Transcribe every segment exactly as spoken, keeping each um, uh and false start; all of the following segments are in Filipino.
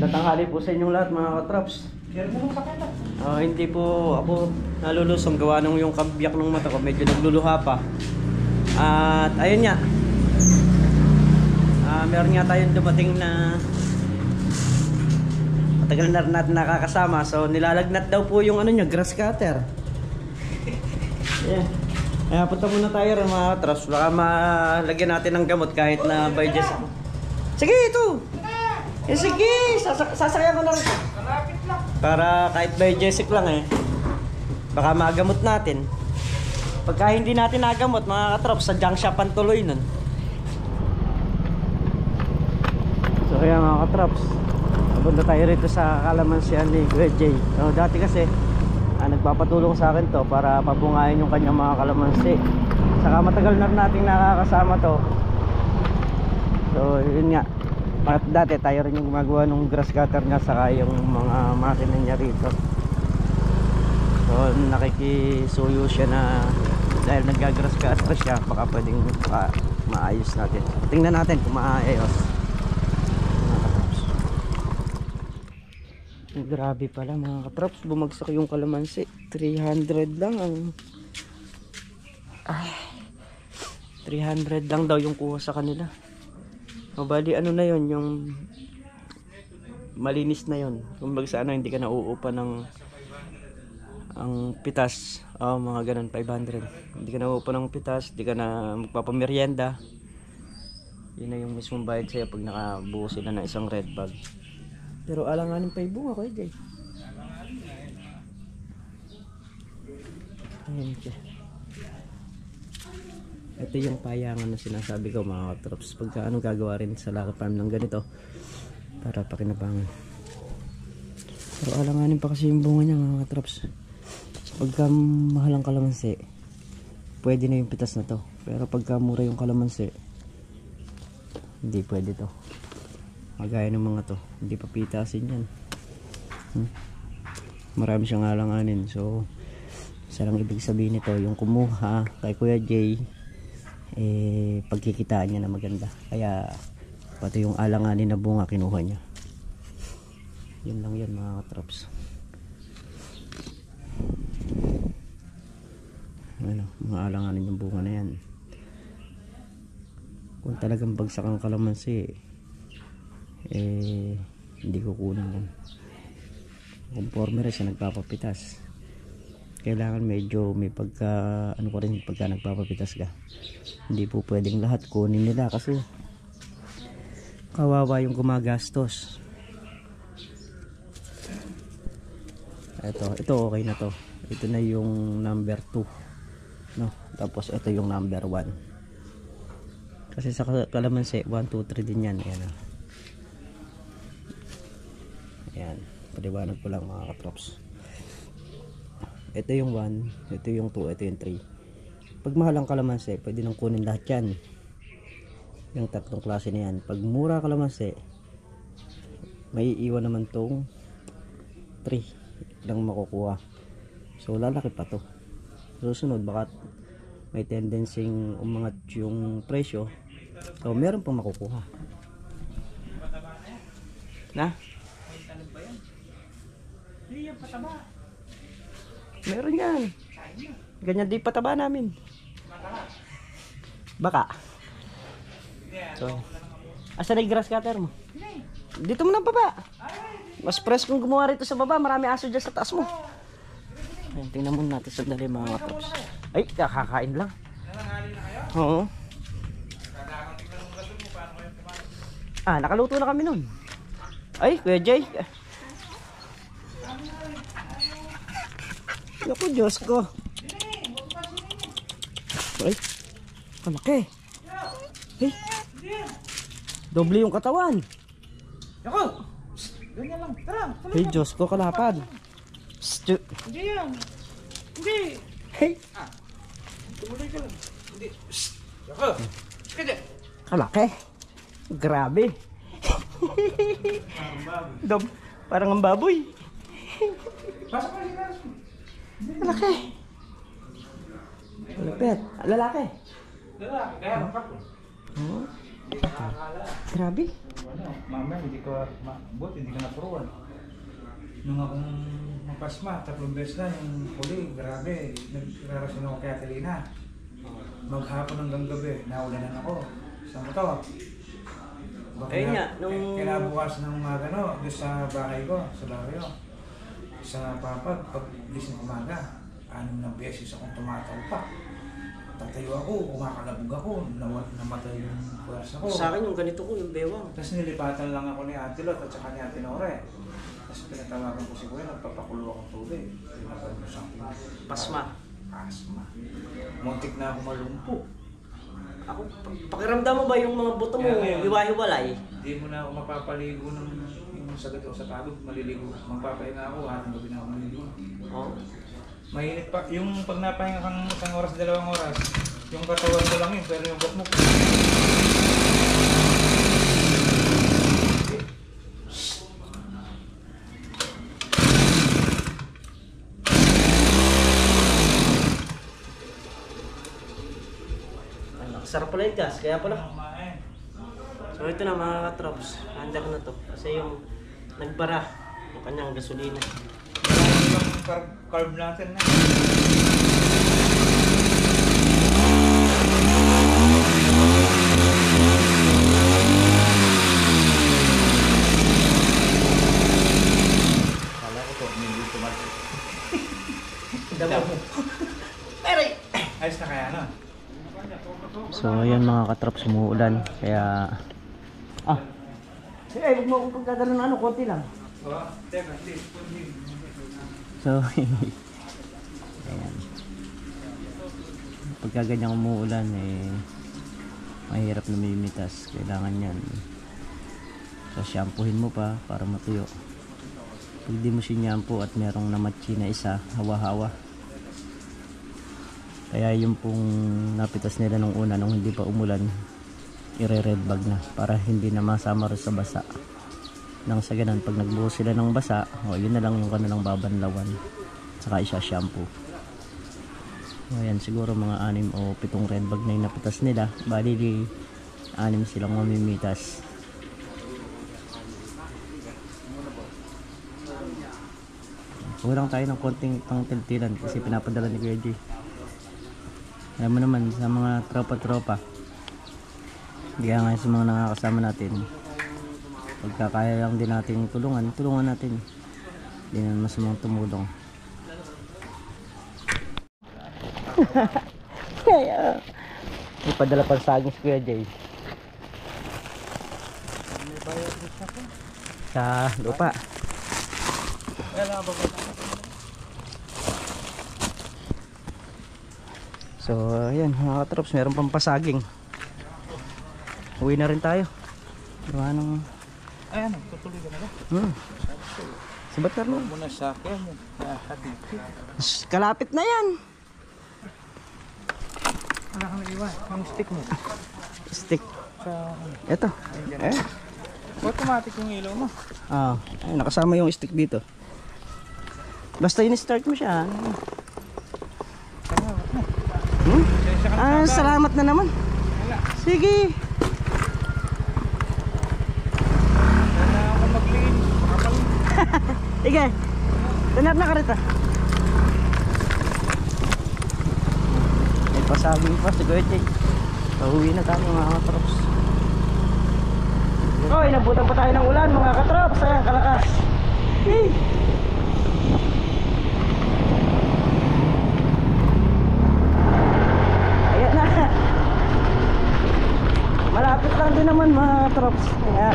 Magandang tanghali po sa inyong lahat mga katrops. Uh, hindi po ako nalulusong gawa nung yung kabiyak ng mata ko, medyo nagluluha pa. At ayun nga, uh, meron nga tayong dumating na matagal na rin natin nakakasama. So nilalagnat daw po yung ano nyo, grass cutter. Yeah. Kaya punta muna tayo rin mga katrops. Baka malagyan natin ng gamot kahit na by just ako. Sige ito! Eh sige, Sasak sasakyan ko na rin. Malapit lang. Para kahit by Jessic lang eh. Baka magamot natin. Pagka hindi natin nagamot mga katrops, sa junk shop ang tuloy nun. So kaya mga katrops, napunta tayo rito sa kalamansian ni Kuya Jay. So, dati kasi ah, nagpapatulong sa akin to para pabungayin yung kanyang mga kalamansi. Saka matagal na rin nating nakakasama to. So yun nga, at dati tayo rin yung gumagawa ng grass cutter nga, saka yung mga makina niya rito. So nakikisuyo siya na dahil nag-grass cutter siya, baka pwedeng uh, maayos natin. Tingnan natin kung maayos. Grabe pala mga katrops, bumagsak yung kalamansi. Three hundred lang ang ay, three hundred lang daw yung kuha sa kanila. O bali ano na yon, yung malinis na yon. Kumbaga sa ano, hindi ka nauupa ng ang pitas. O mga ganun, five hundred. Hindi ka nauupa ng pitas, hindi ka na magpapamerienda. Yun na yung mismong bayad sa'yo pag nakabuo sila ng isang red bag. Pero alanganin pa yung bunga ko eh. Ayan siya. Ito yung payangan na sinasabi ko mga katrops. Pagka ano gagawa rin sa Lucky Farm ng ganito para pakinabangan. Pero alanganin pa kasi yung bunga niya mga katrops. Pagka mahal ang kalamansi, pwede na yung pitas na to. Pero pagka mura yung kalamansi, hindi pwede to. Magaya ng mga to, hindi pa pitasin yan. Hmm? Marami siyang alanganin. So isa lang ibig sabihin nito, yung kumuha kay Kuya Jay, eh pagkikitaan niya na maganda, kaya pati yung alanganin na bunga kinuha niya. Yun lang yan mga katrops. Ano, mga alanganin yung bunga na yan. Kung talagang bagsak ang kalamansi, eh hindi kukunin yan. Conforme rin siya nagpapapitas. Kailangan medyo may pagka ano ko rin pagka nagpapapitas ka. Hindi po pwedeng lahat kunin nila kasi kawawa yung gumagastos. Ito, ito okay na to. Ito na yung number two. No, tapos ito yung number one. Kasi sa kalamansi one, two, three din yan. Ayan. Ayan, paliwanag ko lang mga katrops. Ito yung one, ito yung two, ito yung three. Pag mahal ang kalamansi, pwede nang kunin lahat yan. Yung tatlong klase na yan. Pag mura kalamansi, may iiwan naman tong three lang makukuha. So lalaki pa to. Susunod, baka may tendency umangat yung presyo. So meron pang makukuha. Na? Hindi yan pataba. Meron yan. Ganyan di pataba namin. Baka. So, asan na yung grass cutter mo? Dito mo na baba. Mas fresh kung gumawa rito sa baba. Marami aso dyan sa taas mo. Ayan, tingnan muna natin sandali mga katrops. Ay, kakakain lang. Oo. Ah, nakaluto na kami nun. Ay, Kuya Jay. Naku, Diyos ko. Ay, kalaki. Hey, doble yung katawan. Naku! Ganyan lang. Tara, tara. Hey, Diyos ko, kalapad. Hindi yan. Hindi. Hey. Ah, tumuloy ka lang. Hindi. Naku! Sige. Kalaki. Grabe. Dob, parang ang baboy. Pasok ka siya. Malaki. Malapit. Lalaki. Lalaki. Kaya magkakul. Oh. Grabe. ano, mamaya hindi ko, ma, buti hindi ka napuruan. Nung akong mapasma, tatlong beses na yung huli, grabe, nagrarason ako kay Atelina. Maghapon hanggang gabi, naulanan ako. Saan mo to? Baka Ayun na- nga, nung- Kinabukas ng umaga, no, doon sa bahay ko, sa barrio. Sa papag, pag gising umaga, anim na beses akong tumatalpak. Tatayo ako, kumakalabog ako, nawal, namatay yung pwersa ko. Sa akin yung ganito ko, yung bewang. Tapos nilipatan lang ako ni Ate Lot at saka ni Ate Nore. Tapos pinatawagan ko si Kuya, nagpapakulo akong tubig. Pinapag mo sa akin. Pasma. Asma. Muntik na ako malumpo. Ako, pa- pakiramdam mo ba yung mga buto mo, Kaya ngayon, hiwa-hiwalay? Hindi mo na ako mapapaligo ng yung sagat o sa tagod, maliligo. Magpapahinga ako, hatang gabi na ako maliligo. Oo. Mainit pa, yung pag napahinga kang isang oras, dalawang oras, yung katawan ko lang yun, pero yung butt mo. Ano, sarap pala yung gas, kaya pala. Kumain. So ito na mga katrops, under na to. Kasi yung nagbara, yung kanyang gasolina. Marami yung carb, carb natin na. Kala ko po, hindi tumatil. Damo mo. Pero Ayos na kaya, no? so ayan mga katrops, umuulan. Kaya... Ah! Eh, huwag mo akong pagkagano ng ano, konti lang. Oo, teka, hindi. Hindi. So, ayan. Pagka ganyang umuulan, eh, mahirap na mimitas. Kailangan yan. So, shampoohin mo pa para matuyo. Pag di mo sinyampoo at merong namatsi na isa, hawa-hawa. Kaya yung pong napitas nila nung una, nung hindi pa umulan, i-red bag na para hindi na masama rin sa basa. Nang sa ganun, pag nagbuhos sila ng basa, o yun na lang yung kanilang babanlawan, saka isa shampoo. O yan, siguro mga anim o pitong red bag na yung napitas nila. Bali di anim silang mamimitas. Kulang tayo ng konting pangtiltilan kasi pinapadala ni Kuya J. Alam mo naman sa mga tropa-tropa, hindi nga sa mga nakakasama natin, pagkakaya lang din natin tulungan, tulungan natin. Hindi naman masamang tumulong. Kaya may padala pang saging si Kuya Jay sa lupa. So ayan mga katrops, meron pang pasaging. Uwi na rin tayo. Diba nung... Ayan, tutuloy ka na ba? Hmm. Sabat na rin. Muna sa akin yun. Kalapit na yan. Wala kang naiwan. Ang stick mo. Stick. Sa... Eto. Eh. Automatic yung ilaw mo. Ah, ay, nakasama yung stick dito. Basta in-start mo siya. Salamat na. Hmm? Sensya ka na Ah, sa salamat na naman. Wala. Sige. Wala ako magliin. Makapal. Sige. Tanap na ka rito. May pasaging pa si Kuya Jay. Pauwi na tayo mga katrops. Oh, inabutan pa tayo ng ulan mga katrops. Ayan, kalakas. Hey. Ayan na. Malapit lang din naman mga katrops. Ayan.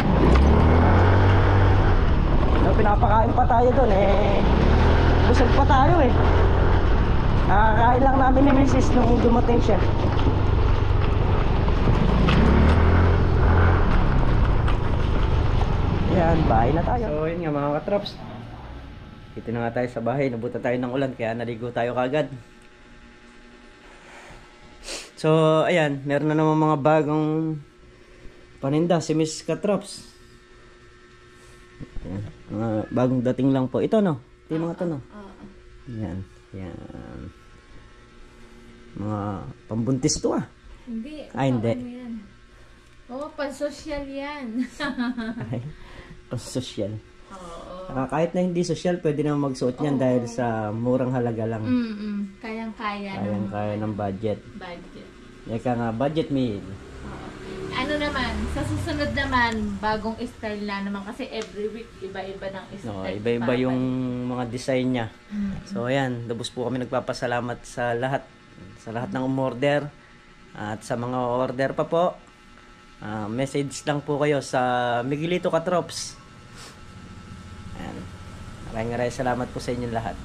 So, pinapakain pa tayo doon eh. Busog pa tayo eh. Nakakain lang namin ni Missus nung dumating siya. Yan, bahay na tayo. So yun nga mga katrops, dito na nga tayo sa bahay. Nabuta tayo ng ulan kaya naligo tayo kagad. So ayan, meron na naman mga bagong paninda si Miss Katrops. Ayan, mga bagong dating lang po. Ito no? Ito yung mga to no? Yan, yan. Mga pambuntis to ah. Hindi. Ah, hindi. Ano yan? Oo, pansosyal yan. Ay, social. Oo. Ah, kahit na hindi social, pwede naman magsuot niyan Oo. dahil sa murang halaga lang. Mm-mm. Kayang-kaya ng Kayang-kaya ng budget. budget. Ika nga, budget meal. Oo. Ano naman, sa susunod naman, bagong style na naman kasi every week iba-iba ng style. No, iba-iba yung mga design niya. Mm. So ayan, lubos po kami nagpapasalamat sa lahat, sa lahat ng umorder at sa mga order pa po. Ah, message lang po kayo sa Miguelito Katrops. Ayan. Maraming maraming salamat po sa inyong lahat.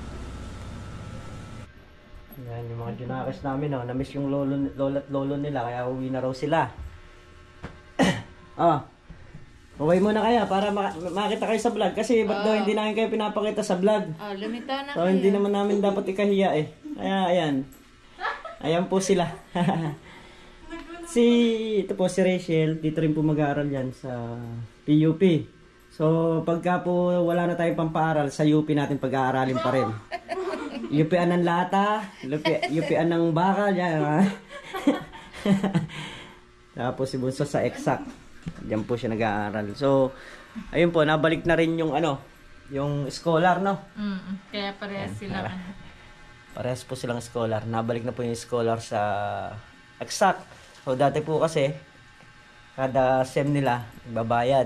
Ayan, yung mga junakis namin, oh, na-miss yung lolo, lolo at lolo nila, kaya uwi na raw sila. Ah, okay muna kaya para mak- makita kayo sa vlog. Kasi ba't daw Oh. hindi namin kayo pinapakita sa vlog? Oh, lumitaw na So, kayo. hindi naman namin dapat ikahiya eh. Kaya, ayan. Ayan po sila. Si, ito po si Rachel, dito rin po mag-aaral yan sa P U P. So, pagka po wala na tayong pampaaral, sa U P natin pag-aaralin pa rin. U P-an ng lata, U P-an ng bakal, yan. Ha? Tapos si Bunso sa exact. Diyan po siya nag-aaral. So, ayun po, nabalik na rin yung ano, yung scholar, no? Mm, kaya parehas sila. Para- Parehas po silang scholar. Nabalik na po yung scholar sa exact. So, dati po kasi, kada sem nila, babayad.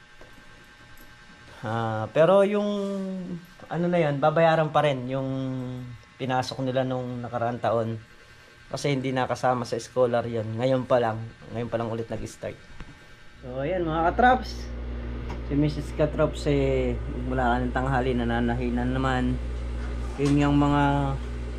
Ah, pero yung, ano na yan, babayaran pa rin yung pinasok nila nung nakaraang taon. Kasi hindi nakasama sa scholar yon. Ngayon pa lang. Ngayon pa lang ulit nag-start. So, ayan mga katrops. Si Missus Katrops eh, mula ka ng tanghali, nananahinan naman. Yun yung mga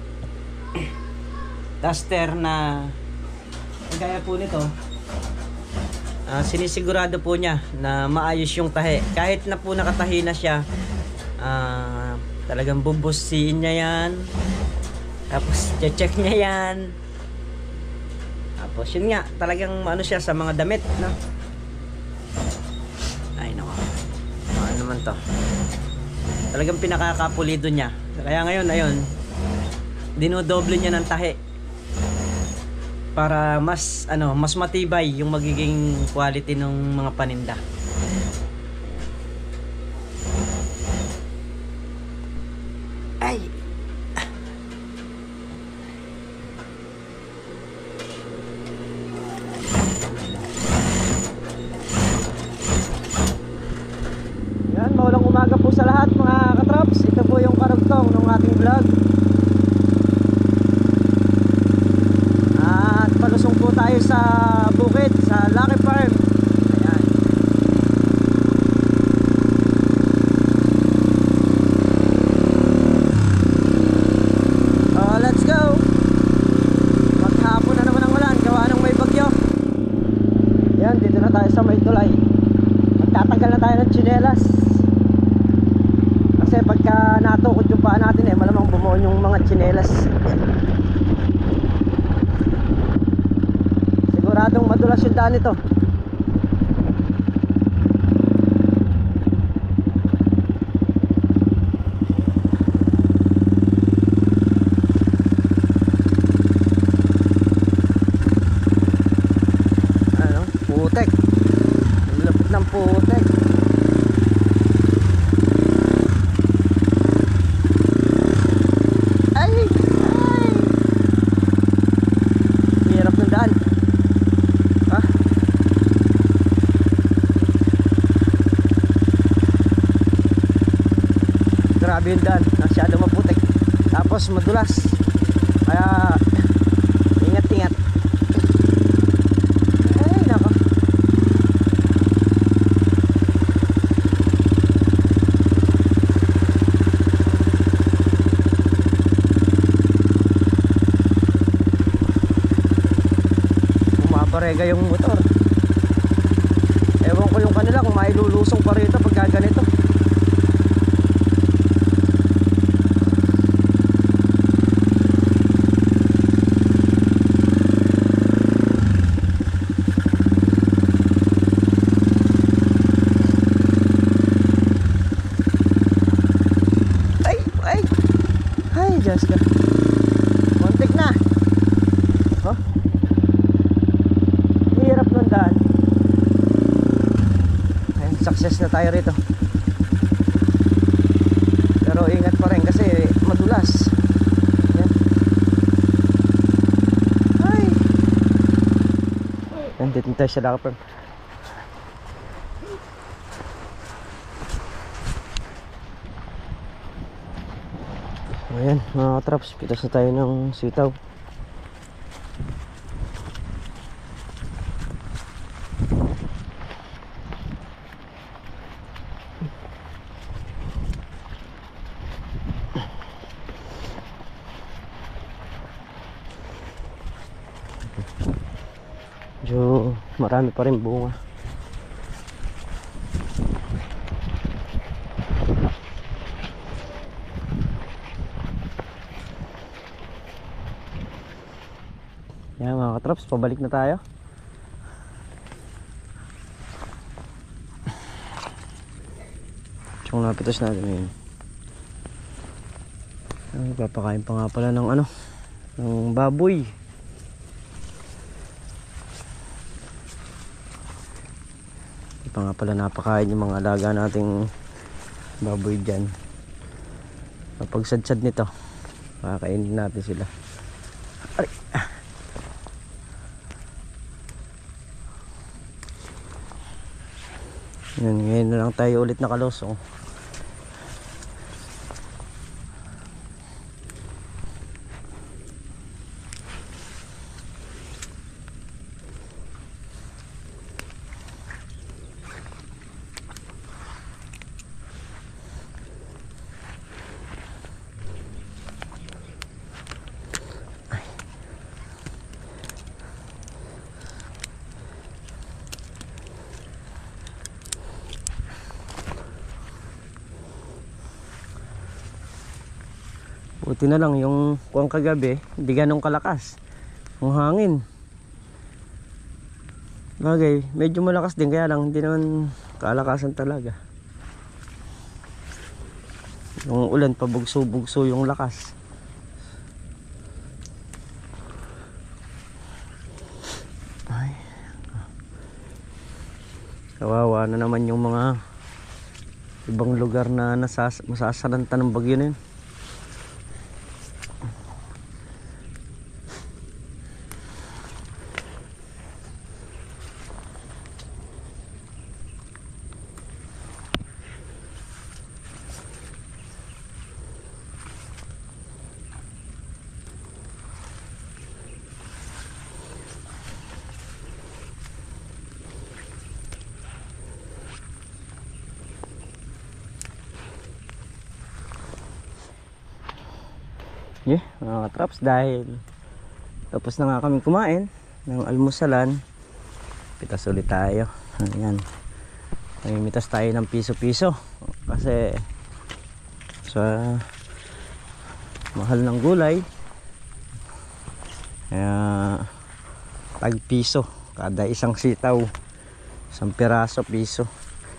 duster na gaya po nito. Ah, sinisigurado po niya na maayos yung tahi. Kahit na po nakatahi na siya, ah, talagang bubusin niya yan. Tapos check niya yan. Tapos yun nga, talagang ano siya sa mga damit, no? Ay nako. Ano naman to? Talagang pinakakapulido niya. Kaya ngayon, ayun, dinodoble niya ng tahi. Para mas ano, mas matibay yung magiging quality ng mga paninda. Ay. Yan, maulang umaga po sa lahat mga katrops. Ito po yung karugtong ng ating vlog. At palusong po tayo sa bukid, sa Lucky Farm. Ayan. Oh, let's go. Maghapon na naman ang ulan, gawa ng may bagyo. Yan, dito na tayo sa may tulay. Magtatanggal na tayo ng tsinelas. Kasi pagka natukod yung paa natin eh, malamang bumuon yung mga tsinelas. Siguradong madulas yung daan ito. Ano? Putek. Ang lapit ng putek. Ay! Ay! Hirap ng daan. Ha? Grabe yung daan. Masyadong maputik. Tapos madulas. Kaya ingat-ingat. Ay, nako. Bumabarega yung motor. Ewan ko yung kanila kung mailulusong pa rito pagka ganito. Ay, ay. Ay, Diyos ka. Muntik na. Oh. Hirap ng daan. success na tayo rito. Pero ingat pa rin kasi madulas. Yan. Ay. Nandito tayo sa Laka Farm. Ayan mga traps, pitas na tayo ng sitaw. Medyo marami pa rin bunga. Yan mga katrops, pabalik na tayo. Tsong napitas natin ngayon. Ay, papakain pa nga pala ng ano, ng baboy. Hindi pa nga pala napakain yung mga alaga nating baboy dyan. Kapag sad-sad nito, pakakainin natin sila. Ay. Yan, ngayon na lang tayo ulit nakalusong. Buti na lang yung kuwang kagabi, hindi ganong kalakas yung hangin. Bagay, medyo malakas din, kaya lang hindi naman kalakasan talaga. Yung ulan pabugso-bugso yung lakas. Ay. Kawawa na naman yung mga ibang lugar na nasas masasalanta ng bagyo na yun. Yeah, mga traps, dahil tapos na nga kami kumain ng almusalan, pitas ulit tayo. Ayan, namimitas tayo ng piso-piso kasi sa mahal ng gulay, kaya tag piso kada isang sitaw, isang piraso piso.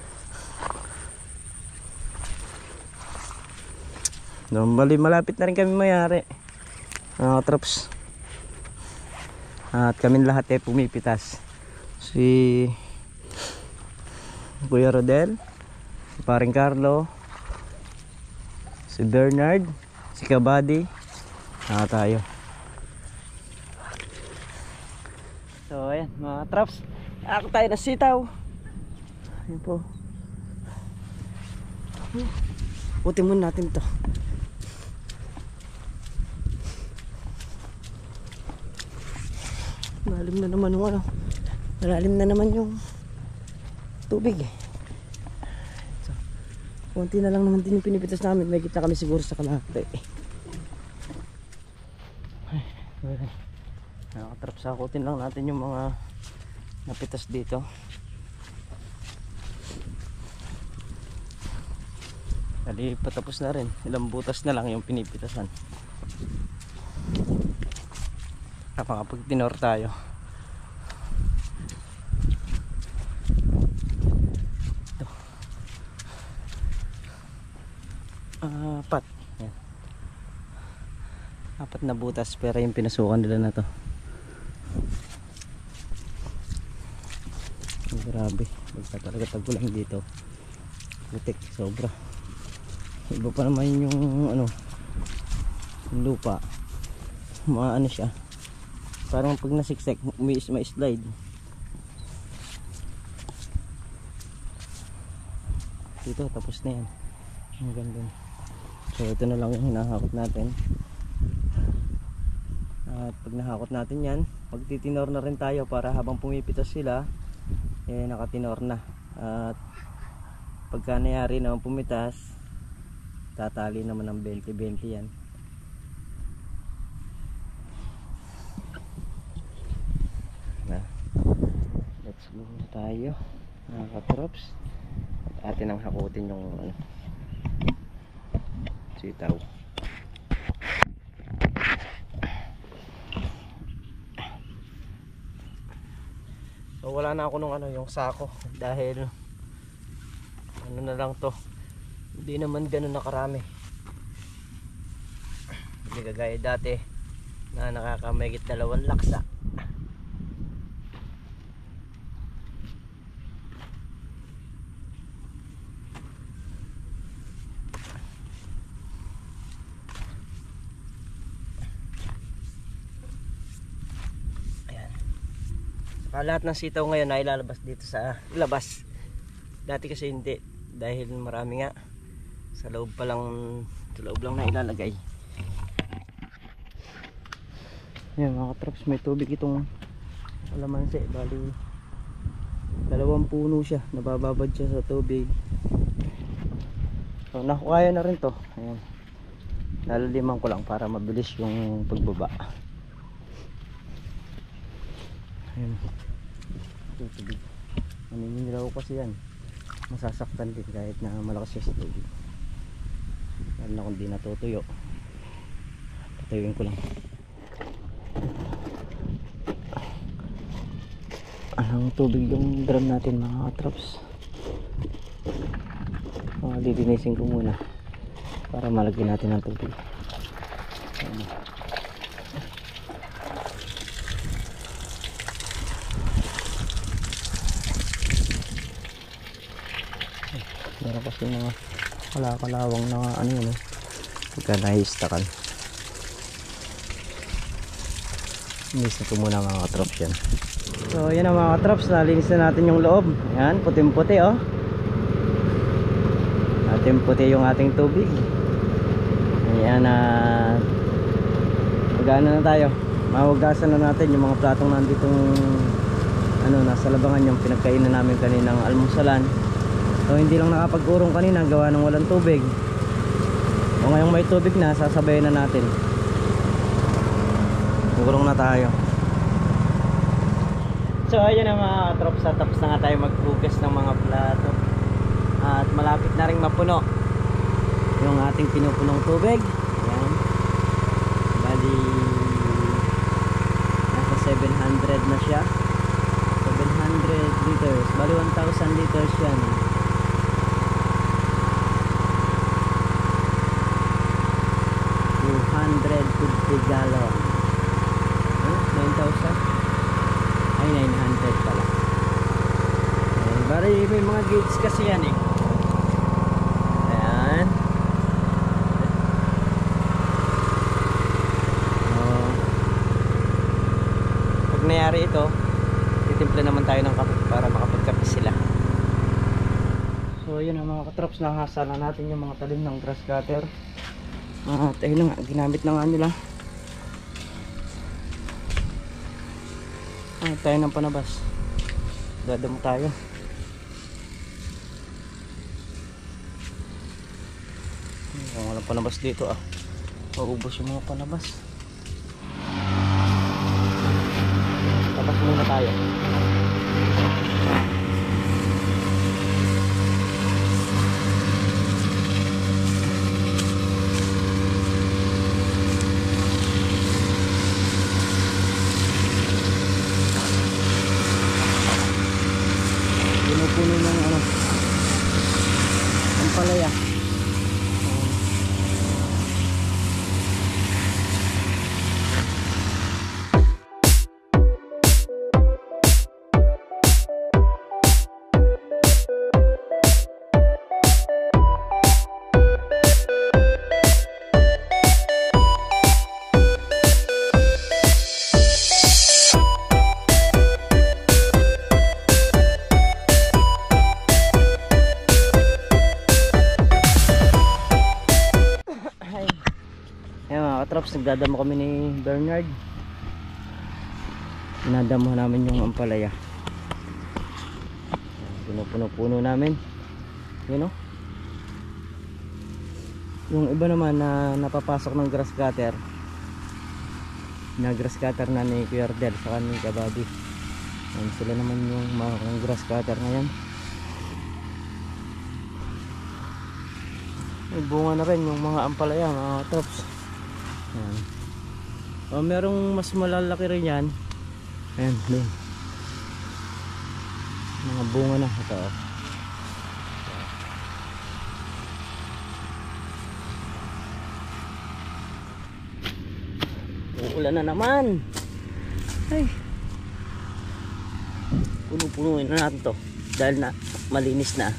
Normally malapit na rin kami mayari mga traps, at kami lahat eh pumipitas. Si Kuya Rodel, si Paring Carlo, si Bernard, si Kabady, na tayo. So ayan mga traps, ako tayo na sitaw. Ayan po, putin muna natin to. Malalim na naman yung ano, malalim na naman yung tubig eh. So, konti na lang naman din yung pinipitas namin, may kita kami siguro sa kalahati eh. Ay, ay, nakakatrap, sakutin lang natin yung mga napitas dito. Dali patapos na rin, ilang butas na lang yung pinipitasan. Kapag tinor tayo, ito apat, yan. Apat na butas, pero yung pinasukan nila na to Grabe, basta talaga tagulang dito. Putik, sobra. Iba pa naman yung ano, yung lupa. Maano siya. Parang pag nasiksek, may, may slide. Dito, tapos na yan. Ang ganda. So ito na lang yung hinahakot natin. At pag nahakot natin yan, magtitinor na rin tayo para habang pumipitas sila, eh nakatinor na. At pagka nangyari naman pumitas, tatali naman ng twenty twenty yan. Na, let's go na tayo mga katrops. At atin ang hakutin yung ano, sitaw. So wala na ako nung ano, yung sako dahil ano na lang to, hindi naman ganun na karami, hindi kagaya dati na nakakamagit dalawang laksa. Lahat ng sitaw ngayon ay lalabas dito sa labas. Dati kasi hindi, dahil marami nga sa loob pa lang, sa loob lang na ilalagay. Yan mga katrops, may tubig itong alamansi. Bali dalawang puno siya, nabababad siya sa tubig. So nakukaya na rin to. Ayan, nalaliman ko lang para mabilis yung pagbaba. Ayan, tubig. Naninilaw kasi yan, masasaktan din kahit na malakas siya sa tubig. Lalo na kung di natutuyo, patuyuin ko lang. Anong tubig yung drum natin mga katrops. uh, Didinisin ko muna para malagyan natin ng tubig. Ayan. Meron kasi mga kalakalawang na ano yun eh, pagka nahistakan. Inis na ito muna mga katrops yan. So yan ang mga katrops, nalinis na natin yung loob. Yan, puting puti oh. Ating puti yung ating tubig. Ayan na uh, magana na tayo. Mahugasan na natin yung mga platong nanditong ano, nasa labangan, yung pinagkainan namin kaninang almusalan. So hindi lang nakapag-urong kanina gawa ng walang tubig. O ngayong may tubig na, sasabayin na natin. Urong na tayo. So ayun na mga katrops, tapos na nga tayo maghugas ng mga plato. At malapit na rin mapuno yung ating pinupunong tubig. Ayan. Bali nasa seven hundred na siya. seven hundred liters. Bali one thousand liters yan. two hundred fifty gallon. Huh? nine thousand? Ay, nine hundred pala. Ayan. Bali may mga gauge kasi yan eh. Ayan. Oh. Pag nangyari ito, titimpla naman tayo ng kape para makapagkape sila. So yun ang mga katrops, nahasa na natin yung mga talim ng grass cutter. At ayun nga, ginamit na nga nila. Ay, tayo ng panabas. Dadamo tayo. Kung walang panabas dito ah, maubos yung mga panabas. Tapos muna tayo. Puno ng ano, ang palaya. katrops, nagdadamo kami ni Bernard. Dinadamo namin yung ampalaya. Puno-puno-puno namin. Yun o. Yung iba naman na napapasok ng grass cutter, na grass cutter na ni Kuya Ardel sa kanil kabady. Yan, sila naman yung mga grass cutter ngayon. May bunga na rin yung mga ampalaya, mga tops. Yan. O, merong mas malalaki rin yan. Ayan, doon. Mga bunga na ito. Uulan na naman. Ay. Puno-punuin na natin to dahil na malinis na.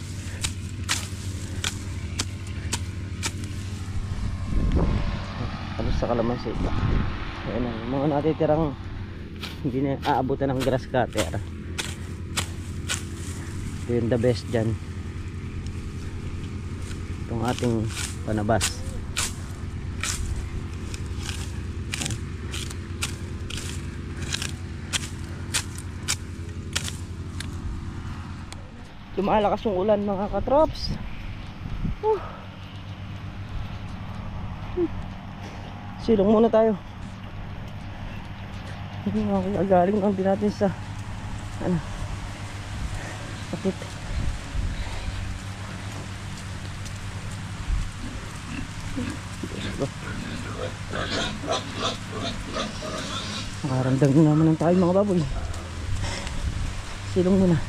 Tapos sa kalamansi. Ayan na, mga natitirang hindi na aabutan ng grass cutter. Ito yung the best dyan. Itong ating panabas. Lumalakas yung ulan mga katrops. uh. Silong muna tayo. Okay, galing lang din natin sa ano, sakit. Nakaramdam naman ng tayo mga baboy. Silong muna.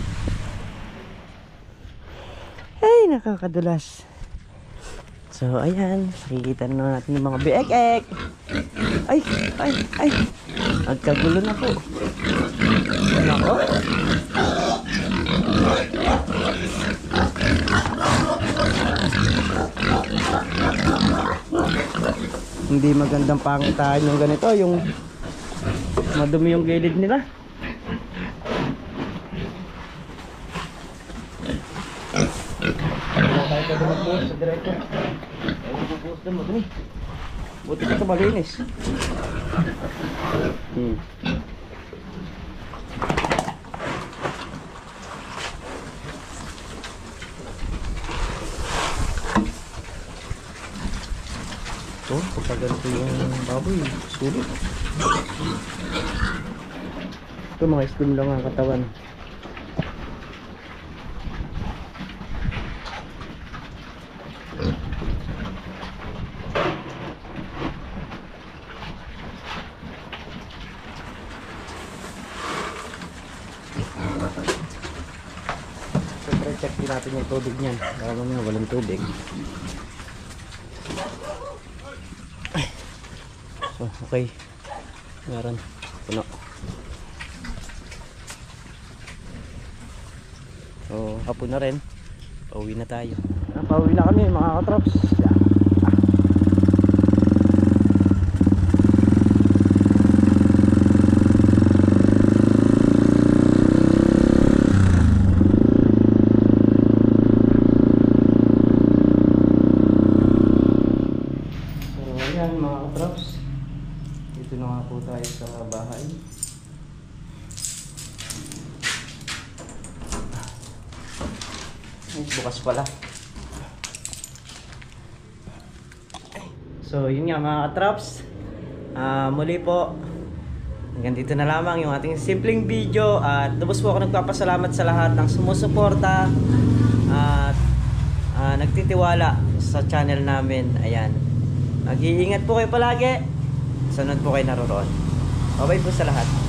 Ay, nakakadulas. So, ayan. Nakikita na natin yung mga biek-ek. Ay, ay, ay. Nagkagulo na po. Nako. Hindi magandang pangitain yung ganito. Yung madumi yung gilid nila. Tayo ka dumagbuhos sa diretso. Tayo magbubuhos doon, madumi. Buti ka ito malinis. Hmm. Ito, pagka ganito yung baboy, sulit. Ito mga slim lang ang katawan. Check din natin yung tubig niyan. Baka mamaya walang tubig. So, okay. Meron. Puno. So, hapon na rin. Pauwi na tayo. Pauwi na kami mga katrops. Mga katrops, dito na nga po tayo sa bahay. Ay, bukas pala. So yun nga mga katrops, uh, muli po hanggang dito na lamang yung ating simpleng video. At lubos po ako nagpapasalamat sa lahat ng sumusuporta at uh, nagtitiwala sa channel namin. Ayan, mag-iingat po kayo palagi. Sunod po kayo naroon. Bye-bye po sa lahat.